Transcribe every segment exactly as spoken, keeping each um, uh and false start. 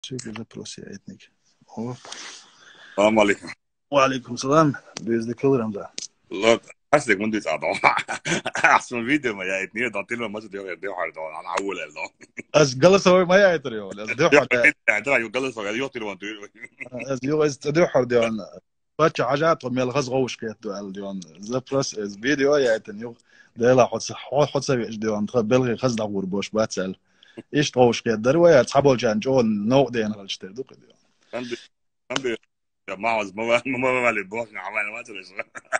Super zaprosio etnik. Hop. السلام عليكم. وعليكم السلام. بإذن الله رمضان. لا حسك من دي صعدة. أحسن فيديو ما يأتني ده طلع ما تدي غير ده حرد أنا عول الله. أز جلس هو ما يعتري ولا أز ده حرد. ترى يجلس وقال يوتر وانتو. أز يو أز ده حرد أنا. بتش عجات وميل غز غوش كيتو على ديون. زبرس أز فيديو يأتني يو ده لا حد حد حد سوي إيش ديون تخ بلغي خز دعور باش باتسأل. إيش غوش كيت دروي أصحابه جان جون نوع ده أنا غلشت دوق ديون. عندي عندي ما عاوز ما ما ما ما للبوخ عمال ما ترى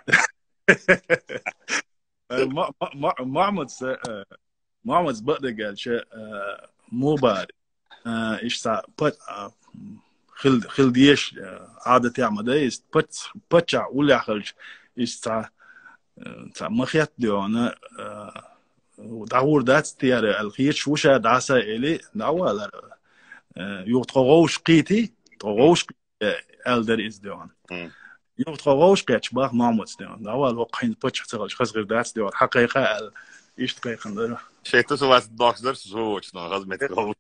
ما ما ما عمد ما عمد بقدر قال شيء مو بارد إيش سا بت خل خل ديش عادة يعمل ده إيش بت بتشع ولا خلش إيش سا سا ما خيط ديونا ودعور دات تيار الخير شو شا دعسة إلي دعوة يوتغوش قيتي تغوش elder is doing. يوم تغوش كاتش باه ماموت doing. ده أول وقت حين بتش تغلش خز غير دات doing. حقيقة ال إيش تقيق ندرو. شيء تسوى دوكس درس زوج نو غز متغوش.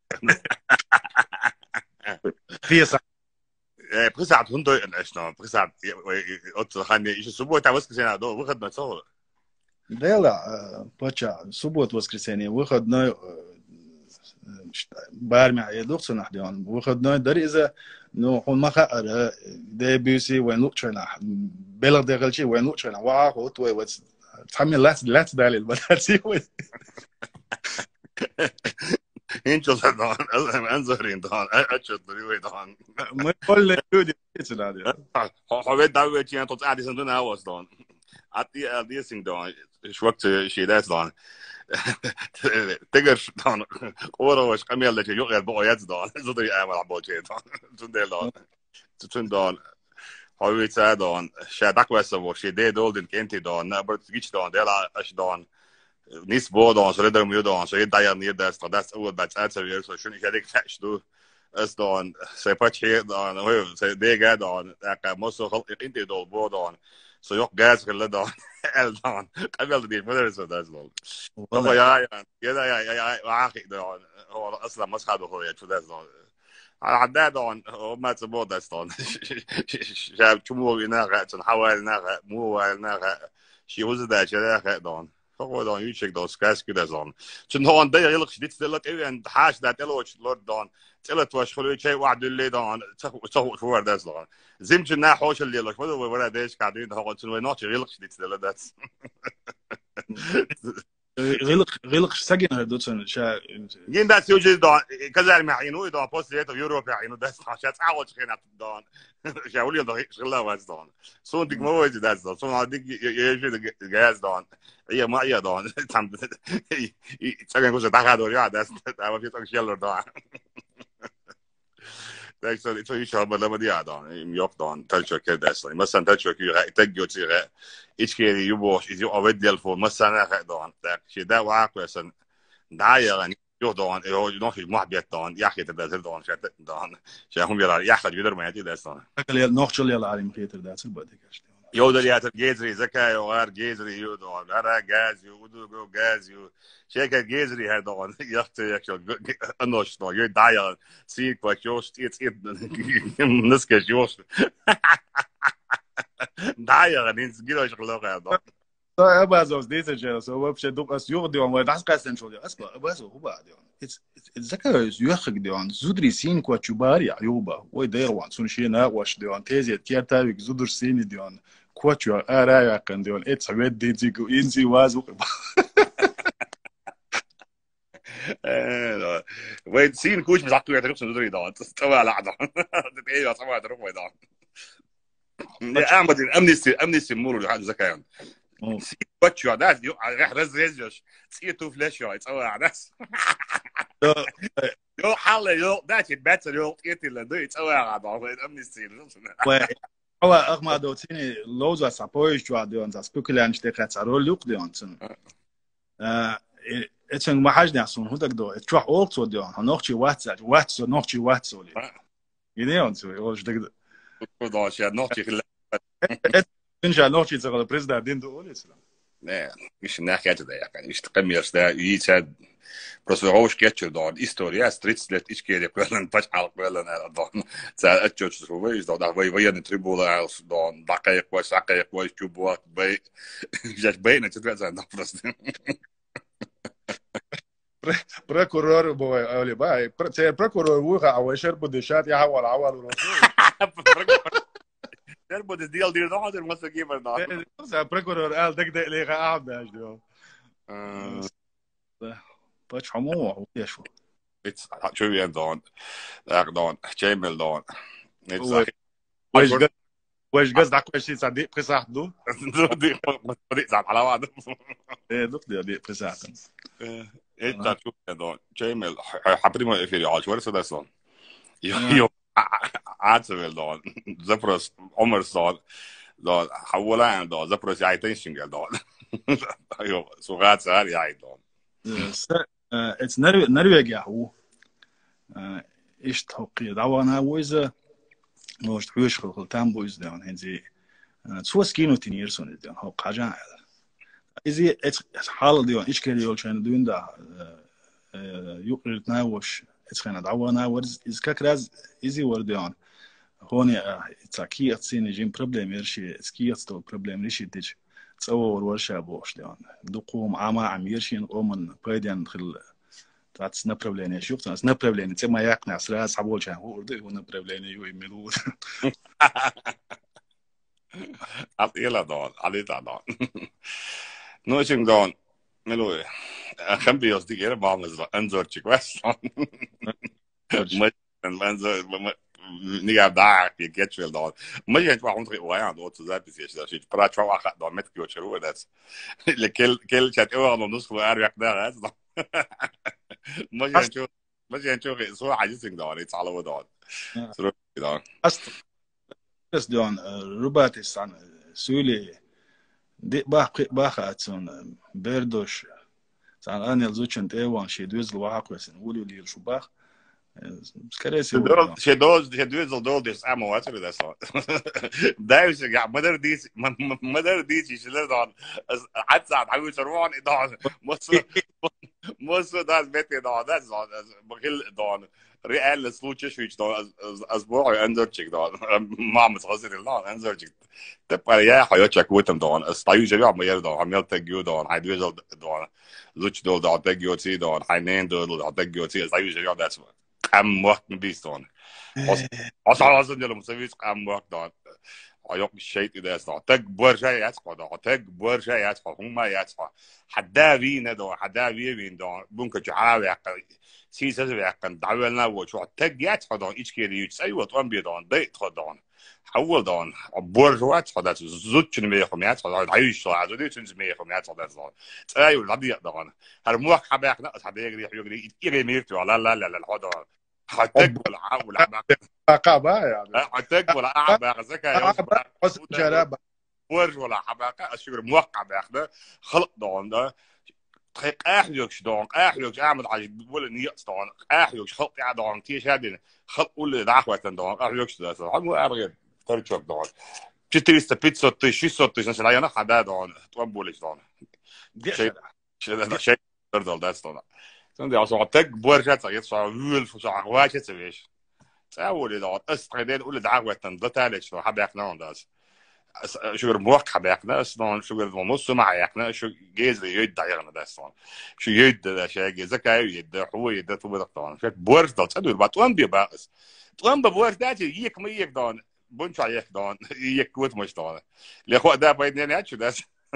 في صح. بخسات هندو إيش نو بخسات أوت خاني إيش سبوع تعوز كسينا دو وخد نتصور. ده لا بتشا سبوع توز كسيني وخد نا بارمع يدوخ نحديان وخد نا دري إذا نو هون ما خا ده بيسي وين لوكشنا بلغ داخل شيء وين لوكشنا واه هو توي واتس تحمل لات لات دالي البلاتي وين إنشو صدقان أنزهرين دان أشد دريوي دان ما كل يودي كذا هذا حبيت دعوة شيء توت عادي سندنا هواس دان عادي عادي سين دان شو وقت شيء ده دان تقدر دان قورة وش كمية اللي يجوا غير بقيات دان زودي أعمل عبود شيء دان تندل دان تندل هاوي تادان شادك بس هو شيء ده دول كنتي دان نبرت جيش دان دلا أش دان نيس بودان سردر ميودان شيء داير نير دست دست أول بس أتسوي شو شنو كذا كتاش دو أصدان سيبتشي دان هو سيدي دان أكا مصر خل كنتي دول بودان سيوق جاز كله دان الدان قبل دي مدرسة ده أصلا طبعا يا يا يا يا يا عاقي دان هو أصلا مسخره هو يشوف ده أصلا عدا دان ما تبود ده أصلا شاب شمو يناقة تنحول يناقة مو يناقة شيء وزد ده شيء ده دان هو دان يشك دان سكاس كده زان شن هو عندي يلق شديد تلت إيه عند حاش ده تلوش لورد دان تلت واش خلوي شيء واحد اللي دان تخو تخو فور ده زان زمت النا حوش اللي لك بدو ولا دايش قاعدين ده هو تنوي ناتش يلق شديد تلت ده غلق غلق سجن هردوتن شا ين ده سوجي دان كذا ما عينو دان بوست ليت يوروب عينو ده عشان تعود خينا دان شاولي ده شغله واز دان سون ديك ما وجه ده دان سون ديك يجي جاز دان هي ما هي دان تام تاعن كوزا تاع دور يا ده ده في تاع شيلر دان ده سو تو يشال بلا ما دي دان يوك دان تلشو كده اصلا مثلا تلشو كي تجو تي ايش كي يبوش يجي اود ديال فو مثلا دان شي ده واقع مثلا داير يو دان يو نوش محبيت دان يحكي تدازر دان شات دان شاهم بيرا يحكي يدر ما يدي دان اكل نوخشل يلا عالم خيتر داس البدك يو دليات جيزري زكايا وغير جيزري يو دان غير جاز يو ودو جاز يو شيكا جيزري هردان يختي يكشل انوش دان يو داير سيك باك يوش تيت تيت نسكش يوش داير نينس جيلو شغلو غير طيب بس أوز ديت الجلسة سو بش دوق أس يوغ ديون ودعس قاسن شو دي أسبا بس هو بعد يعني الذكاء يوخك ديون زودري سين كوا تشباري عيوبة ويدير وان سون شيء ناقوش ديون تيزي تيار تابك زودر سين ديون كوا تشوا أرايا كان ديون إتس عبيد ديتي كو إنسي وازو وين سين كوش مش عطوا يعترف زودري ديون تستوى على عدم تبقى تسمع تروح ويدان أحمد أمنيستي أمنيستي مورو لحد زكايا سي باتشو عداس يو راح رز رزش سي تو فلاش يو يتصور عداس يو حال يو داش باتر يو كيتي لدو يتصور عداس أمنيستي هو أحمد تيني لوزا سابويش جو عديون زاس بوكلانش تكات سارول لوك ديون تن اتشن ما حاج ناسون هو دكدو تروح أوكسو ديون هنوخشي واتسا واتسو نوخشي واتسو لي يديون سوي وش دكدو داش يا نوخشي خلا إن شاء الله شيء زغل بريزدا دين دو أوليس لا مش نحكي هذا يعني مش تقميص ده يسد Просто рош кетчер дон история стритслет ичкеде квелен пач ал квелен дон за отчет что вы что да вы военный трибуна дон дакай квас дакай квас чубо бей жать бей на тебя за да просто прокурор бой оли бай те прокурор وقع وشرب بدشات يا حول عوال ورسول شرب الديال ديال ده هذا مثل كيف ده prokuror قال دقدق لي قاعد ده باش حمو يا شو it's actually and don daar don Jamel don واش قد واش قصدك واش شي صديق بصاحبه دي دي زعل على بعض ايه دوك دي بصاحبه انت شو don Jamel حبريمو افيري على شو رسل ده يو عاتبل don زبرس عمر صار don حولان don زبرس يعيتنشن don ايوه سوغات سهر يعيد don it's Norvegia هو إيش تحقي دعوانا وإذا موش تحوش خلق تامبوز دون هنزي تسوى سكينو تنيرسون دون هو قاجان إذا حال دون إيش كده يولشان دون دا يقرر ناوش إتخنا دعوانا ورز إذا كراز إذا وردون هوني تاكي أتصين جيم بروبلم يرشي تاكي أتصل بروبلم ريشي تيج تصور ورشة بوش دون دقوم عما عم يرشين قومن بايدين خل تاعت направление شوف تاعت направление تما يقنع سراس حبول شان هو ده هو направление يو يملود أطيلة دون عليتا دون نوشين دون ملوي خم بيوس دي غير ما مزلا انزور تشكواس ما انزور نيجا داك يجتشل دون ما ينفع عندي ويان دون تزاد بس يش داشي برا تشوا واحد دون متكيو شرو داس لكل كل شات اول نص واريك ده هذا ما ينشوف ما ينشوف سو عايزين دون يتعالوا دون سرو دون أصل بس دون روباتس عن سولي دي باخ باخ أتسون بردوش عن أنا الزوجين تيوان شيء دوز الواقع بس نقولوا لي شو باخ سكريسي دول شيء دوز شيء دوز دول ديس أمو واتر ده صار دايوش يا مدر ديس مدر ديس يشيل دون حتى عاوز روان دون مصر مصر ده بيتي دون ده بقول دون ريال случай شويش دون أسبوع أنزرتشك دون ما متغزل دون أنزرتشك تبقى يا حياتك وتم دون استعيو جميع ما يردون عميل تجيو دون حيدوزل دون زوج دول دون تجيو تي دون حينين دول دون تجيو تي استعيو جميع ده اسمه كم وقت نبيس دون أصلا أصلا جل مسويس كم وقت دون أيوك الشيء إذا استع تج برجع يسقط دون تج برجع يسقط هم يسقط حدا بين دون حدا بين دون بنك جعاوي سيسة بيعقن دعوالنا وشو تج يسقط دون إيش كده يتسوي وطن بيدون ضيق دون حول دون برجوات صدق زوج نميهم يسقط عايش صار زوجي تنزميهم يسقط دون أيوة لبيع دون هالموك حبيعنا حدا يجري يجري يجري ميرتو لا لا لا لا هذا حتقبل عاول عقابة يعني حتقبل عقابة زكاة بس جرابة ورج ولا حباقة أشير موقع بأخذ خلق دون ده تخيق أحيوش دون أحيوش أعمل عجيب ولا نيقص دون أحيوش خلق يا دون تيش هذين خلق ولا دعوة دون أحيوش ده صار مو أبغى ترجع دون تشتري بيتزا تشي صوت تشي نسلا يانا حدا دون تقبلش دون شيء شيء شيء تردل ده دون سندي عشان تك برجت يتصع ويل فصع واجه تبيش تقول إذا أستغدين ولا دعوة ده تالش شو حبيقنا داس شو الموقع حبيقنا أصلا شو المنص معيقنا شو جيز يد دايرنا ده أصلا شو يد ده شيء زكاة يد هو يد طول طبعا شو برج ده تقول بتوان بيبقى توان ببرج ده يك ما يك دون بنش يك دون يك وت مش دون لأخو ده بيدنا ناتشو ده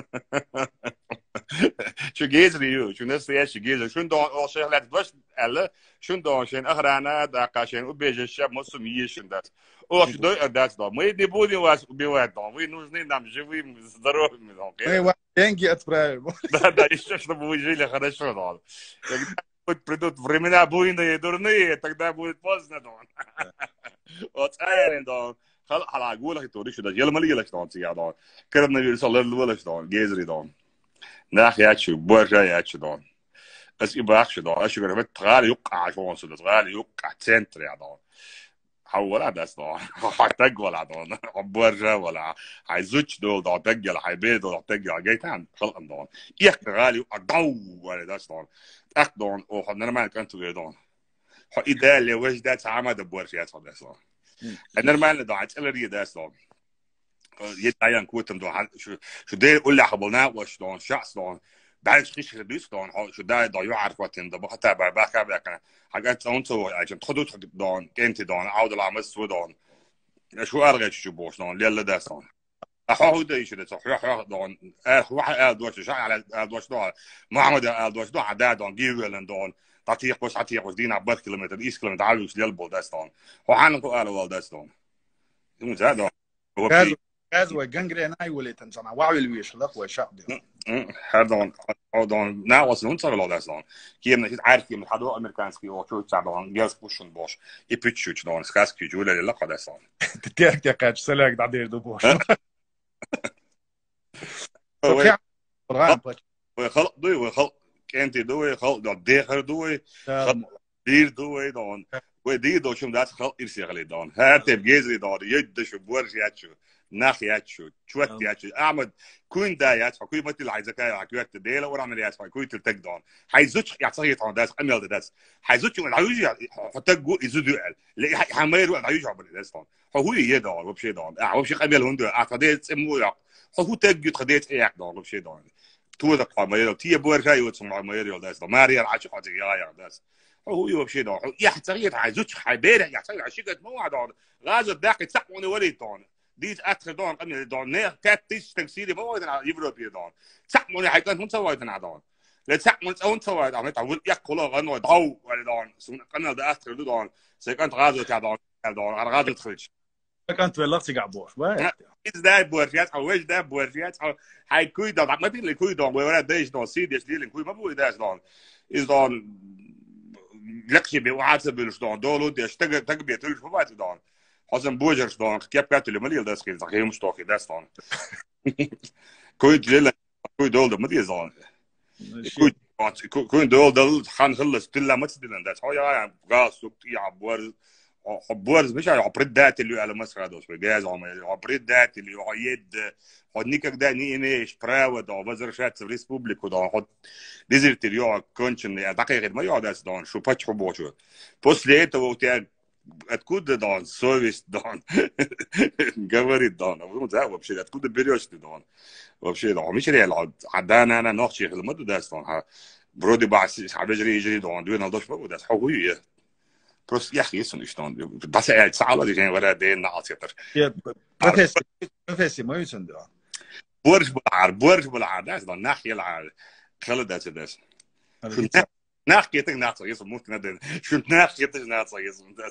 شو جيز ريو شو ناستياشي جيز شو دون أول شيء لا تبص ألا شو دون شين أخرانا داقاشين وبيج الشاب مسلم شو ده أو شو ده ده ده ما يدي بودي واس بيواد دون وين نوزني نام جوي ضروري من دون أيوة ينجي أتبرايم ده ده إيش شو بوجي لي خلاص شو دون كنت بريدوت فريمنا بوين ده يدورني تقدر بوين بوزنا دون وتأيرين دون خل على أقوله توري شو ده يلا ملي يلا دون تيجي دون كربنا يرسل الله ولا دون جيزري دون ناخ ياتشو برجع ياتشو دون بس يباخ شو دون أشوف إنه بتغالي يقع شو نصل تغالي يقع سنتر يا دون حولا دستان حتى ولا دون عبرجة ولا حيزوج دول دون تجل حيبيد دول تجل جيتان خلق دون يخغالي أدو ولا دستان أخدون أو خدنا ما كنت غيرون إذا اللي وجدت تعمد بورشيات هذا دستان أنا ما اللي ضاعت إلا ري دستان يتعين كوتم دون شو شو ده يقول لي حبلنا وش دون شخص دون بعد شيء دوست دون شو ده ده يعرف وقتين ده بحتى بعد كذا كان حاجات أنتوا عشان تخدوا دون كنت دون عود العمس دون شو أرجع شو بوش دون ليلا ده دون أخوه ده يشوف ده صح يح دون أخ واحد قال دوش شو على قال دوش دون محمد قال دوش دون عدا دون جيرل دون تعطيه بس تعطيه بس دينا عبر كيلومتر إيش كيلومتر عاوز ليلبول ده دون وحنا قال والله ده دون يوم زاد هو هذا وجنجري أنا يقول تنصنع وعي الويش لق وشعب ده هذا هذا ناقص ننصر له ده دون كي من عارف كي من حدو أمريكانسكي أو شو تعبان جالس بوشن باش يبتشوش دون سكاسكي جولا اللي لقى ده دون تتيك تكاد سلاك دعير دو باش وخلق دوي وخلق كنتي دوي خلق دو ديخر دوي خلق دير دوي دون ودي دو شم داس خلق إرسي غلي دون هاتف جيزري دون يد شو بورش ياتشو ناخ ياتشو شوت ياتشو أحمد كون دا ياتشو كوي مثل عايزكاي عكوات ديلا ورامل ياتشو كوي تلتك دون حيزوج يعطيه طون داس أميل داس حيزوج من عيوج حتى جو يزودوا لا حمير عيوج عبر داس دون هو يدور وبشي دون أه وبشي قبل هندو أعتقد اسمه يق هو تجي تخديت إيه دون وبشي دون تو ذا قامير تي بورش أيوة سمع مير داس دون ماريا العشق حاجة يا داس هو يوبشي دون يحتاج حيزوج حيبير يحتاج عشقة موعد دون غاز الداخل تسقوني ولي دون ديت أكثر دون قبل دون نه كاتيش تمثيلي ما وايدنا يوروبي دون سقموني حيكون هم سوايدنا دون لا سقمون أون سوايد عم يتعود يأكل غنوا ضو ولا دون سون قبل ده أكثر دون سكانت غازو تاع دون دون على غازو تخرج كانت بلغتي قعبوش باي إذا ده بورجيات أو وش ده بورجيات أو هاي كوي دون ما بين الكوي دون ولا دايش دون سيديش ديلين كوي ما بقول داش دون إذا دون لقشي بوعات بيلش دون دولو ديش تج تجبيه تلش فوات دون حسن بوجرش دون كيف كاتلي مليل داس كيل زخي مش توكي داس دون كوي دليل كوي دول ده مدي زون كوي كوي دول دول خان خلص تلا ما تدلن داس هو يا غاس يا بورز بورز مش عبرت دات اللي على مصر هذا شوي جاز عبرت دات اللي يد hodnikak da nije imeš pravo da возвращаться в республику да ход дезертир я конченый а такая говорит моя да да что почему бочу после этого у тебя откуда да совесть да говорит да ну да вообще откуда берешь ты да вообще да مش реально عدانا انا ناقشي في المده ده اصلا برودي بعس عبجري يجري ده دوين نضش بقى ده حقوقي просто я хесен и что да се сала диген вара ден наатер профессия профессия мою сендра برج بالعار برج بالعار ده ده ناحيه العار خلد ده ده ناحيه تناصر يسمى ممكن ده شو ناحيه تناصر يسمى ده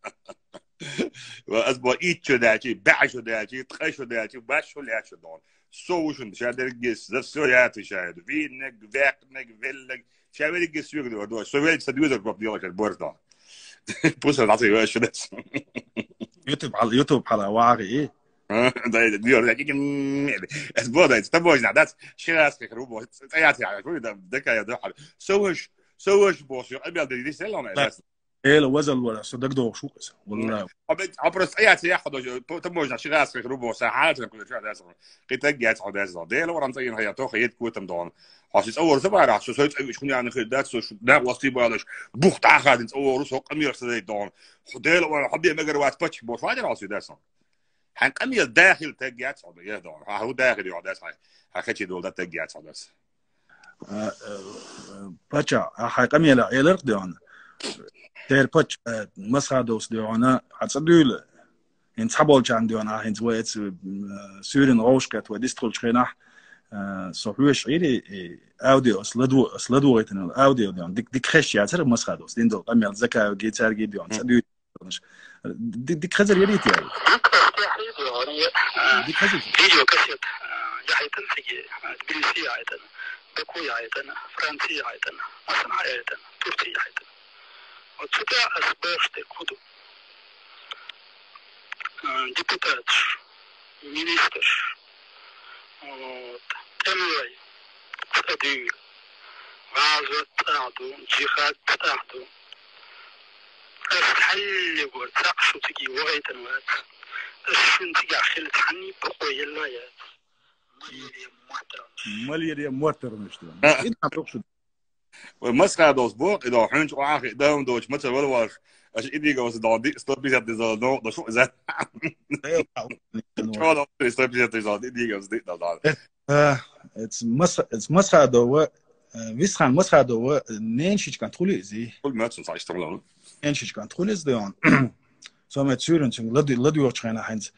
واسبوع ايتشو داجي بعشو داجي تخشو داجي باشو لاشو دون سوشن شادر جس ده سويات شاهد في نك فاك نك فيلك شاور جس يقدر دو سويت سدوزر باب ديالك البورد ده بوس العطي واش ده يوتيوب على يوتيوب على واعي ايه ده ديور ده كده اسبوع ده تبوش نعدات شراس كروبو تياتي على كل ده دكا يا ده سوش سوش بوش ابي ده دي سلام اساس ايه لو وزن ولا صدق ده شو والله ابي عبر تياتي ياخذ تبوش شراس كروبو ساعات كل شيء ده اسمه قتاجات هذا ده لو رانتين هي تو خيت كوتم دون حاسس تصور سبعة شو سويت شكون يعني خدات شو ده وصي بالش بوخت اخذ تصور سو قمير سدي دون خديل ولا حبي مجروات باتش بوش واجر راسي ده حنقمي الداخل تجيات صعبة دون هو داخل يعدس هاي هكذا دول ده تجيات صعبة باتشا حنقمي لا يلرق دون تير باتش مسخة دوس دون حتصدول إن تحبول كان دون هين زويت سورين روشكت وديسترول شخينح صحوش عيري أوديو أصلدو أصلدو غيتنا الأوديو دون ديك ديك خش يعتر مسخة دوس دين دول قمي الزكاة وجيتار جي دون صدول ديك خزر يريت يعني فيديو كاسيت يحيتن في إنجليزية عيتن بكوية عيتن فرنسية عيتن أصلا عيتن تركية عيتن وتسوتها أسباب تكودو ديبوتات مينيستر تموي تدير غازو تاعدو جيخات تاعدو أستحل يقول تاقشو تجي بيتن وات الشن تيجا خلت عني بقوي الله يا مليري محترم مليري محترم مش ده إيه عم تقصد والمسخة دوس بوق إذا حنش وعاخي داون دوش متى والواش أش إيدي جوز دادي ستوب بيزات ديزال نو ده شو إذا شو هذا ستوب بيزات ديزال إيدي جوز دي دادال آه it's مس it's مسخة دوا ويسخان مسخة دوا نينشيش كان تقولي زي كل ما تنسى يشتغلون نينشيش كان تقولي زي دون سوما تسيرن تون لدي لدي وقت خينا حنز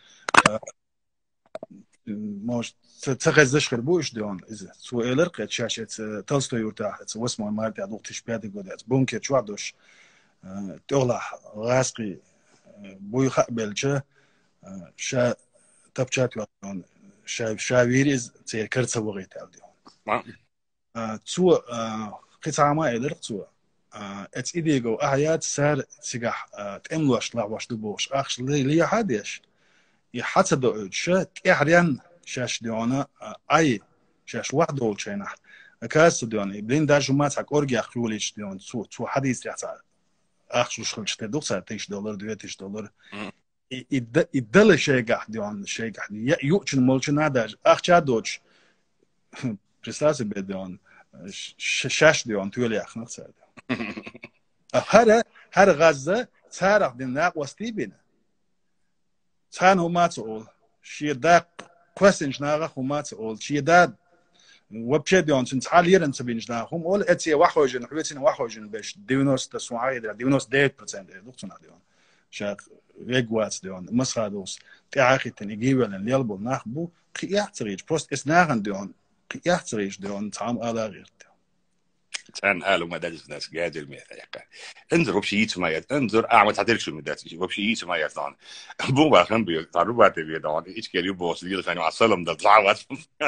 ماش تغزش خربوش دون إذا سؤال رقة شاشة تلستوي يرتاح واسمه مارتي عدوق تشبيهات قدرت بونكي شوادوش تغلى غاسقي بوي خقبلشة شا تبشات يوان شا شاويريز تي كرتسا وغيت عليهم تو قطعة ما إدر تو ات إيديجو أحيات سار سجح تأملوش لا واش دبوش أخش لي حديش يحتى دو شا تأحريان شاش ديونا أي شاش واحد دول شينا كاس ديونا بين داجو ما تاك أورجي أخلوليش ديون تو تو حديث يحتى أخشو شخلش تدوق ساعتيش دولار دويتيش دولار يدل شيء قاعد ديون شيء قاعد يوتشن مولشن هذا أخشى دوتش بريستاسي بديون شاش ديون تولي أخ نقصد هذا هذا غزة تعرف دينا وستيبنا تان هما تقول شيء دا questions ناقة هما تقول شيء دا وبشة ديون تنتعاليرن تبينش ناقهم أول أتي واحوجن حبيتين واحوجن باش ديونوس تسوعي دا ديونوس ديت برسنت دكتورنا ديون شاك ريجوات ديون مسخادوس تعاقي تنيجيبل اليلبو ناخبو قياح تريج بروست إسناغن ديون قياح تريج ديون تعام على غير ديون تان قالوا ما داجس ناس قادر ميثاق انظر وبشيت ما يد انظر اعمل تعدل شو مدات وبشيت ما يدان بو با خم بيو تعرفوا تبي دان ايش كيلو بوس ديال ثاني مع السلام ده تعاوت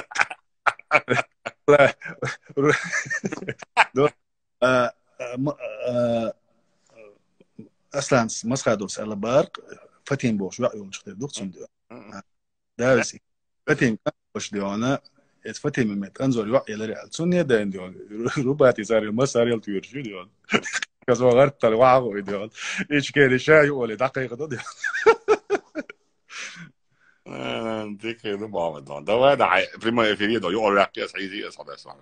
اصلا مسخادوس على بارق فتين بوش وعيون شختي دوكسون ديو دارس فتين بوش ديونا فتين من انظر وعي لري السنيه ده ديون روباتي صار المسار يلتير شو ديون كذا غرت الوعو ديون ايش كان شاي ولا دقيقه ديون ديك ده ما دون ده واحد بريما افيري ده يقول لك يا سعيدي اصعد اسمع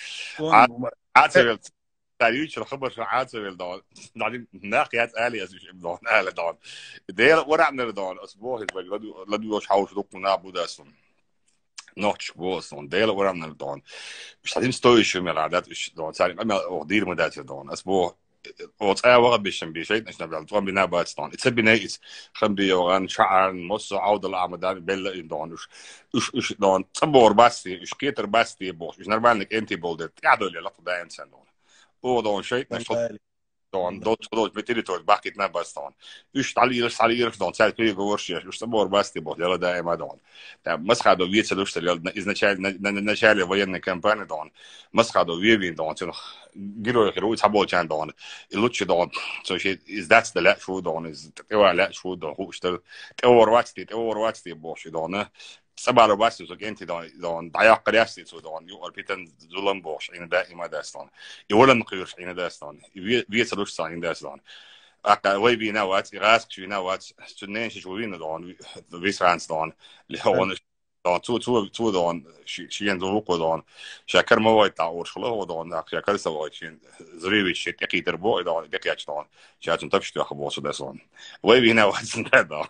عاتب تاريخ الخبر شو عاتب ده بعدين ناقيات آلي از دون آلة دون ده ورا من دون اسبوع لدو لدو وش حاول دوك نابو ده اسم نوتش بوس دون ده ورا من دون مش عايزين ستوي شو من العادات ايش دون سالي ما اقدير مدات دون اسبوع وطاع وقت بيشن بيشيت نحن بنعمل بنا باتستان اتسبينيت خم بيوغان شعر مص عود العمدان بيل دون وش وش دون تصبور باستي وش كيتر باستي بوش وش نربانك انتي بولدت قاعدوا لي لقطه دا انسان دون او دون شيء نشط دون دوت دوت بتريتور باكيت نباستان وش تعليل تعليل دون سالت بيجي ورشي وش تصبور باستي بوش يلا دائما دون مسخادو ويتسلوش تليل ازنشال نشال وين كامباني دون مسخادو ويبين دون جيرو يخرو يتحبوا كان دون اللوتش دون so she is that's the lat شو دون is تقوى lat شو دون هو اشتر تقوى رواتي تقوى رواتي بوش دون سبعة رواتي so انت دون دون ضياق قريستي so دون يو اربيتن ظلم بوش إن دائما داستون يولن قيرش إن داستون بيتسلوش صاين داستون أكا ويبي نوات يغاسك شو نوات سنين شوين دون بيسرانس دون اللي هو دون تو تو تو دون شي شي ينزوق دون شاكر ما وايد تعور شلو دون شاكر سوى شي زريبي شي تقي تربو دون دقيقة دون شاتن تبش تو خبوص داسون ويبي نوات سنة دون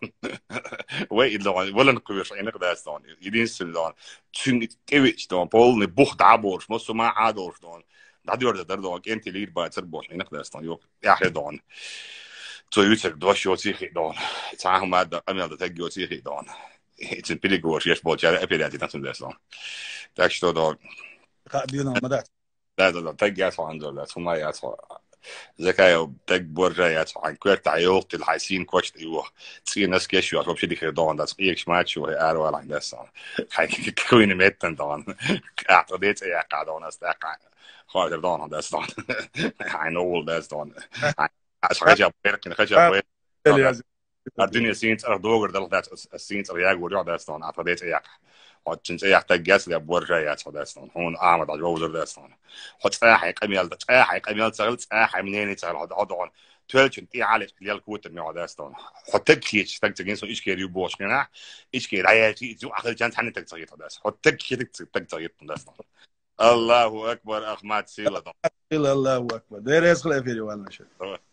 وي دون ولا نقويش إنك داسون يدين سن دون شن كيفيش دون بول نبوخ تعبور مصو ما عادور دون دادور ده دون أنت ليد بعد تربوش إنك داسون يوك يا أخي دون تو يوتك دوش يوتيخي دون تعاهم هذا أمير ده تجي يوتيخي دون it's in pretty good yes but ja epidemic that's in this long tak što do قاعدين ما ده da da da tag gas on ده ثم يا Zakaya tag borja ja عن كويت عيوق الحاسين كوتش ايوه تسي ناس كيشو اطلب شي ديك دون ده ايش ماتش وهي ارو على ده صار كوين ميتن دون اعتديت يا قاعدون استقع خاطر دون ده صار I know ده دون خرج بيرك خرج بيرك الدنيا سينت أردوغر دل ذات السينت رياق ورجع داستون عطديت إياك وتشنت إياك تجاس لي أبور جايات داستون هون أعمد على جوزر داستون حط ساحي قميل ساحي قميل سغل ساحي منين يسغل هذا هذون تولشن تي عالج ليال كوت ميو داستون حطك كيش تك تجين سو إيش كيريو بوش كنا إيش كير عيالتي جو أخذ جان تحني تك تغيط داس حطك كيش تك تك تغيط داستون الله أكبر أحمد سيلا الله أكبر ده رأس خلافي وانا شيء